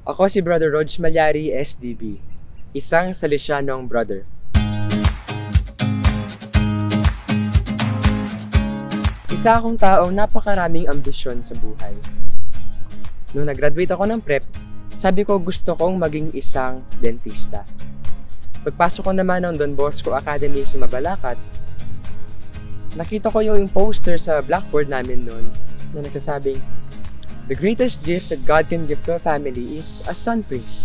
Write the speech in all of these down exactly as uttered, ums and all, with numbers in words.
Ako si Brother Rog Malyari, S D B, isang Salesianong brother. Isa akong taong napakaraming ambisyon sa buhay. Noong nag-graduate ako ng prep, sabi ko gusto kong maging isang dentista. Pagpasok ko naman ng Don Bosco Academy sa Mabalacat, nakita ko yung poster sa blackboard namin noon na nagsasabing, "The greatest gift that God can give to a family is a son priest."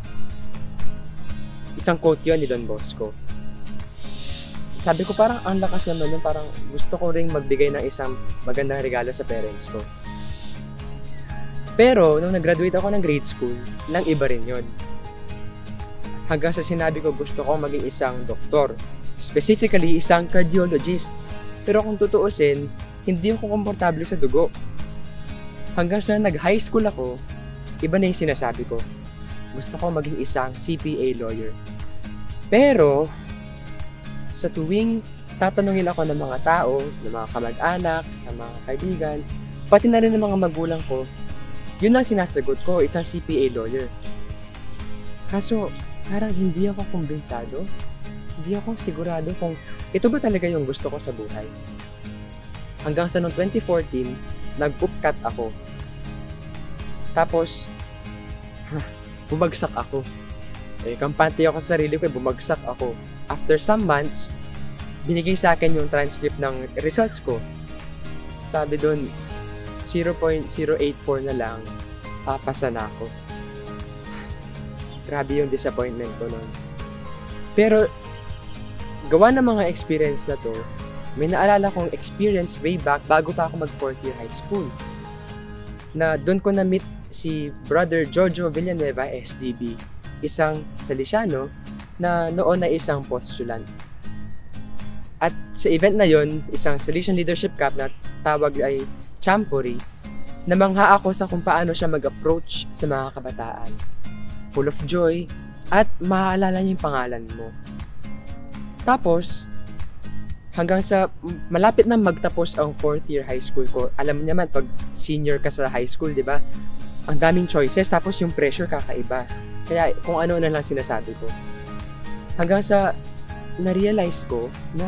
Isang quote yun ni Don Bosco. Sabi ko parang ang lakas naman nun, parang gusto ko ring magbigay ng isang magandang regalo sa parents ko. Pero nung nag-graduate ako ng grade school, nang iba rin yun. Hanggang sa sinabi ko gusto ko maging isang doktor, specifically isang cardiologist. Pero kung tutuusin, hindi ako komportable sa dugo. Hanggang sa nag-high school ako, iba na yung sinasabi ko. Gusto ko maging isang C P A lawyer. Pero, sa tuwing tatanungin ako ng mga tao, ng mga kamag-anak, ng mga kaibigan, pati na rin ng mga magulang ko, yun ang sinasagot ko, isang C P A lawyer. Kaso, parang hindi ako kumbensado. Hindi ako sigurado kung ito ba talaga yung gusto ko sa buhay. Hanggang sa noong twenty fourteen, nag-upcut ako. Tapos, bumagsak ako. Eh, kampante ako sa sarili ko, bumagsak ako. After some months, binigay sa akin yung transcript ng results ko. Sabi doon, zero point zero eight four na lang, papasa na ako. Grabe yung disappointment ko noon. Pero, gawa ng mga experience na to, may naalala kong experience way back bago pa ako mag fourth year high school. Na doon ko na-meet si Brother Jojo Villanueva, S D B, isang Salesiano na noon na isang postulant. At sa event na yon, isang Salesian Leadership Cup na tawag ay Champoree, namangha ako sa kung paano siya mag-approach sa mga kabataan. Full of joy at maaalala niya yung pangalan mo. Tapos, hanggang sa malapit na magtapos ang fourth year high school ko, alam mo naman pag senior ka sa high school, di ba? Ang daming choices, tapos yung pressure kakaiba. Kaya kung ano na lang sinasabi ko. Hanggang sa na-realize ko na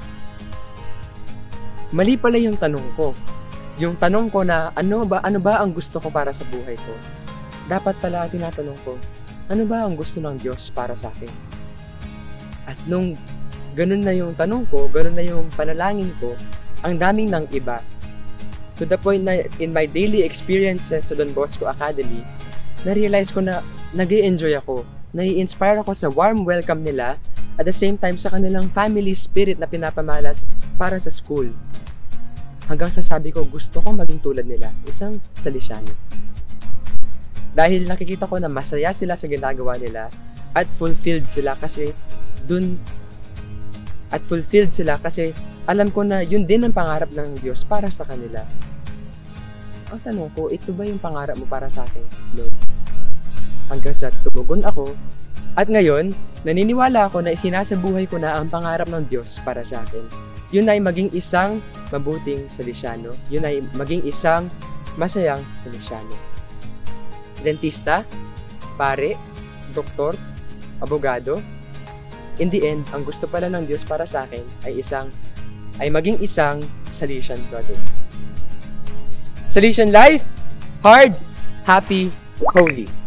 mali pala yung tanong ko. Yung tanong ko na ano ba, ano ba ang gusto ko para sa buhay ko? Dapat pala tinatanong ko, ano ba ang gusto ng Diyos para sa akin? At nung ganun na yung tanong ko, ganun na yung panalangin ko, ang daming nang iba. To the point na in my daily experiences sa Don Bosco Academy, na-realize ko na nag-i-enjoy ako, nai-inspire ako sa warm welcome nila, at the same time sa kanilang family spirit na pinapamalas para sa school. Hanggang sa sabi ko, gusto ko maging tulad nila, isang Salesiano. Dahil nakikita ko na masaya sila sa ginagawa nila, at fulfilled sila kasi dun at fulfilled sila kasi alam ko na yun din ang pangarap ng Diyos para sa kanila. Ang tanong ko, ito ba yung pangarap mo para sa akin, Lord? Hanggang sa tumugon ako, at ngayon, naniniwala ako na isinasabuhay ko na ang pangarap ng Diyos para sa akin. Yun ay maging isang mabuting Salesiano. Yun ay maging isang masayang Salesiano. Dentista, pare, doktor, abogado. In the end, ang gusto pala ng Diyos para sa akin ay isang ay maging isang Salesian brother. Salesian life, hard, happy, holy.